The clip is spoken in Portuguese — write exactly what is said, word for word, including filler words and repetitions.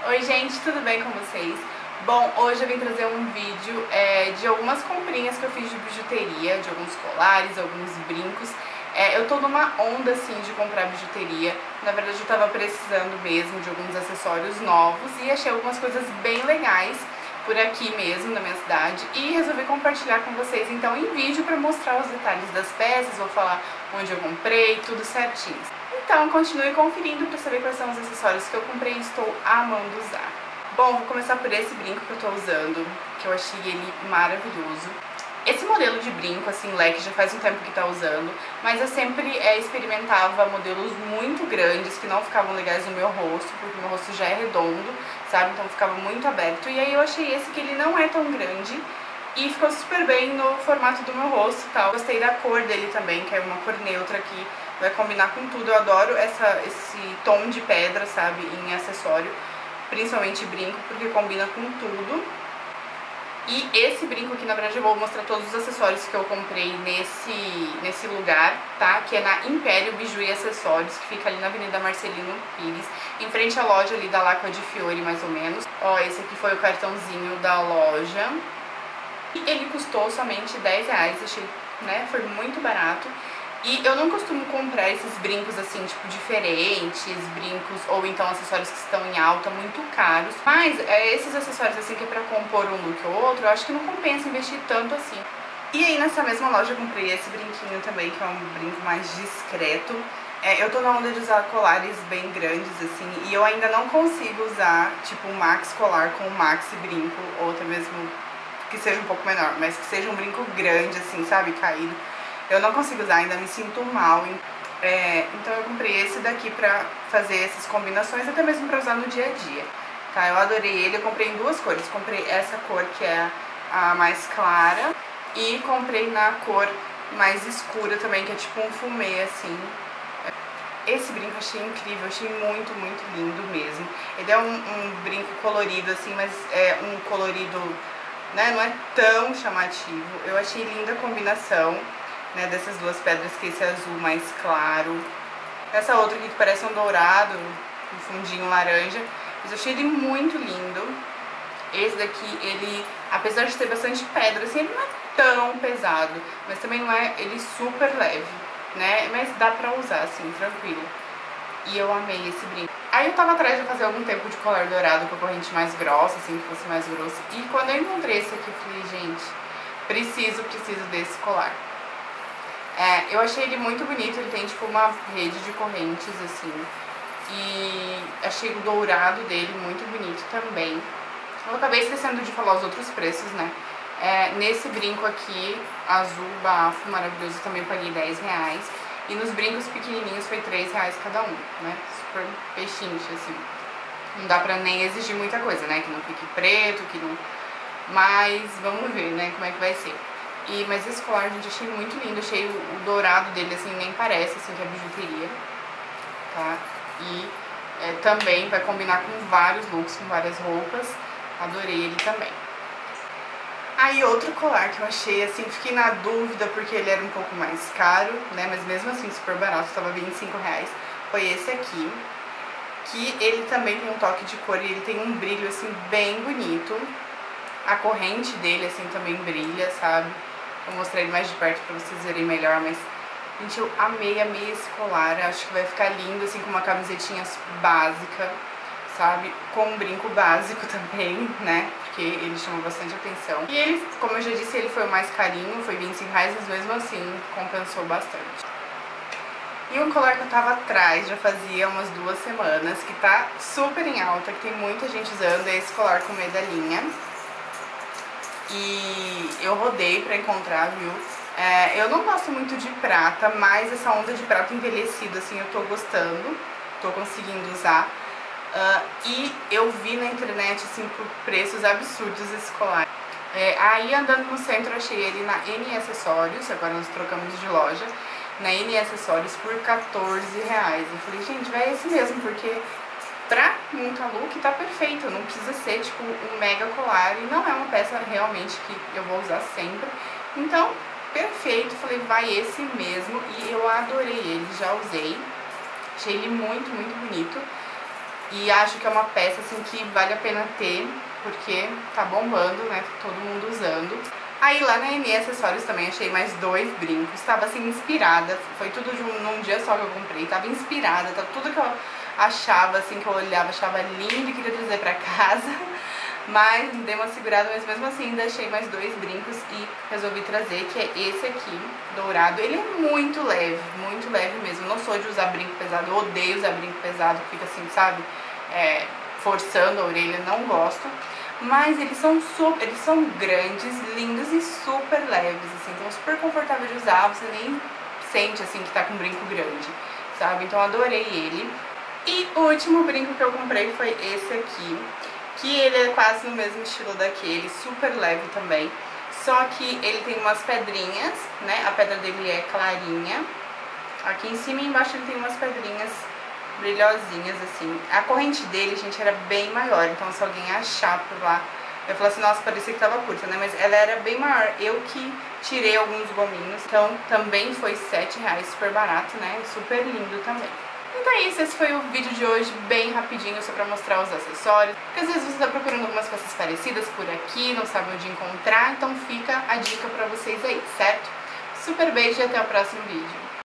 Oi gente, tudo bem com vocês? Bom, hoje eu vim trazer um vídeo é, de algumas comprinhas que eu fiz de bijuteria, de alguns colares, alguns brincos. É, eu tô numa onda assim de comprar bijuteria. Na verdade eu tava precisando mesmo de alguns acessórios novos e achei algumas coisas bem legais por aqui mesmo na minha cidade e resolvi compartilhar com vocês então em vídeo para mostrar os detalhes das peças, vou falar onde eu comprei, tudo certinho. Então continue conferindo para saber quais são os acessórios que eu comprei e estou amando usar. Bom, vou começar por esse brinco que eu tô usando, que eu achei ele maravilhoso. Esse modelo de brinco, assim, leque, já faz um tempo que tá usando, mas eu sempre é, experimentava modelos muito grandes, que não ficavam legais no meu rosto, porque meu rosto já é redondo, sabe? Então ficava muito aberto. E aí eu achei esse que ele não é tão grande e ficou super bem no formato do meu rosto e tal. Gostei da cor dele também, que é uma cor neutra aqui, vai combinar com tudo. Eu adoro essa, esse tom de pedra, sabe, em acessório, principalmente brinco, porque combina com tudo. E esse brinco aqui, na verdade, eu vou mostrar todos os acessórios que eu comprei nesse, nesse lugar, tá? Que é na Império Biju e Acessórios, que fica ali na Avenida Marcelino Pires, em frente à loja ali da Lacqua di Fiori, mais ou menos. Ó, esse aqui foi o cartãozinho da loja. E ele custou somente dez reais, achei, né? Foi muito barato. E eu não costumo comprar esses brincos assim, tipo, diferentes, brincos ou então acessórios que estão em alta, muito caros. Mas é, esses acessórios assim que é pra compor um look ou outro, eu acho que não compensa investir tanto assim. E aí nessa mesma loja eu comprei esse brinquinho também, que é um brinco mais discreto. É, eu tô na onda de usar colares bem grandes assim, e eu ainda não consigo usar tipo um maxi colar com um maxi brinco, ou até mesmo que seja um pouco menor, mas que seja um brinco grande assim, sabe, caído. Eu não consigo usar, ainda me sinto mal, é, então eu comprei esse daqui pra fazer essas combinações, até mesmo pra usar no dia a dia, tá? Eu adorei ele, eu comprei em duas cores, comprei essa cor que é a mais clara e comprei na cor mais escura também, que é tipo um fumê assim. Esse brinco eu achei incrível, achei muito, muito lindo mesmo. Ele é um, um brinco colorido assim, mas é um colorido, né, não é tão chamativo. Eu achei linda a combinação, né, dessas duas pedras, que esse azul mais claro, essa outra aqui que parece um dourado, um fundinho laranja, mas eu achei ele muito lindo. Esse daqui, ele, apesar de ter bastante pedra, assim, ele não é tão pesado, mas também não é ele super leve, né, mas dá pra usar, assim, tranquilo. E eu amei esse brinco. Aí eu tava atrás de fazer algum tempo de colar dourado com a corrente mais grossa, assim, que fosse mais grossa, e quando eu encontrei esse aqui, eu falei, gente, preciso, preciso desse colar. É, eu achei ele muito bonito, ele tem tipo uma rede de correntes assim, e achei o dourado dele muito bonito também. Eu acabei esquecendo de falar os outros preços, né? É, nesse brinco aqui, azul, bafo, maravilhoso, também paguei dez reais. E nos brincos pequenininhos foi três reais cada um, né? Super pechinche, assim. Não dá pra nem exigir muita coisa, né? Que não fique preto, que não... Mas vamos ver, né, como é que vai ser. E, mas esse colar, gente, achei muito lindo, achei o, o dourado dele, assim, nem parece, assim, que é bijuteria, tá? E é, também vai combinar com vários looks, com várias roupas, adorei ele também. Aí outro colar que eu achei, assim, fiquei na dúvida porque ele era um pouco mais caro, né, mas mesmo assim super barato, tava vinte e cinco reais, foi esse aqui, que ele também tem um toque de cor e ele tem um brilho, assim, bem bonito. A corrente dele, assim, também brilha, sabe? Vou mostrar ele mais de perto pra vocês verem melhor, mas, gente, eu amei, amei esse colar. Acho que vai ficar lindo, assim, com uma camisetinha básica, sabe? Com um brinco básico também, né? Porque ele chama bastante atenção. E ele, como eu já disse, ele foi o mais carinho, foi vinte e cinco reais, mas mesmo assim compensou bastante. E um colar que eu tava atrás, já fazia umas duas semanas, que tá super em alta, que tem muita gente usando, é esse colar com medalhinha. E eu rodei pra encontrar, viu? É, eu não gosto muito de prata, mas essa onda de prata envelhecido, assim, eu tô gostando, tô conseguindo usar. Uh, e eu vi na internet, assim, por preços absurdos esse colar. É, aí andando no centro eu achei ele na N Acessórios, agora nós trocamos de loja, na N Acessórios por quatorze reais. Eu falei, gente, vai esse mesmo, porque pra montar look tá perfeito, não precisa ser tipo um mega colar e não é uma peça realmente que eu vou usar sempre. Então, perfeito, falei, vai esse mesmo e eu adorei ele, já usei, achei ele muito, muito bonito. E acho que é uma peça assim que vale a pena ter, porque tá bombando, né? Todo mundo usando. Aí lá na Eni Acessórios também achei mais dois brincos. Tava assim inspirada, foi tudo num dia só que eu comprei. Tava inspirada, tá tudo que eu achava, assim, que eu olhava, achava lindo e queria trazer pra casa. Mas dei uma segurada, mas mesmo assim ainda achei mais dois brincos e resolvi trazer, que é esse aqui, dourado. Ele é muito leve, muito leve mesmo. Eu não sou de usar brinco pesado, eu odeio usar brinco pesado, fica assim, sabe, é, forçando a orelha, não gosto. Mas eles são, super, eles são grandes, lindos e super leves, assim, então super confortável de usar, você nem sente, assim, que tá com um brinco grande, sabe? Então adorei ele. E o último brinco que eu comprei foi esse aqui, que ele é quase no mesmo estilo daquele, super leve também, só que ele tem umas pedrinhas, né, a pedra dele é clarinha, aqui em cima e embaixo ele tem umas pedrinhas brilhosinhas, assim. A corrente dele, gente, era bem maior, então se alguém achar por lá, eu falo assim, nossa, parecia que tava curta, né, mas ela era bem maior, eu que tirei alguns gominhos, então também foi sete reais, super barato, né, super lindo também. Então é isso, esse foi o vídeo de hoje, bem rapidinho, só pra mostrar os acessórios, porque às vezes você tá procurando algumas coisas parecidas por aqui, não sabe onde encontrar, então fica a dica pra vocês aí, certo? Super beijo e até o próximo vídeo.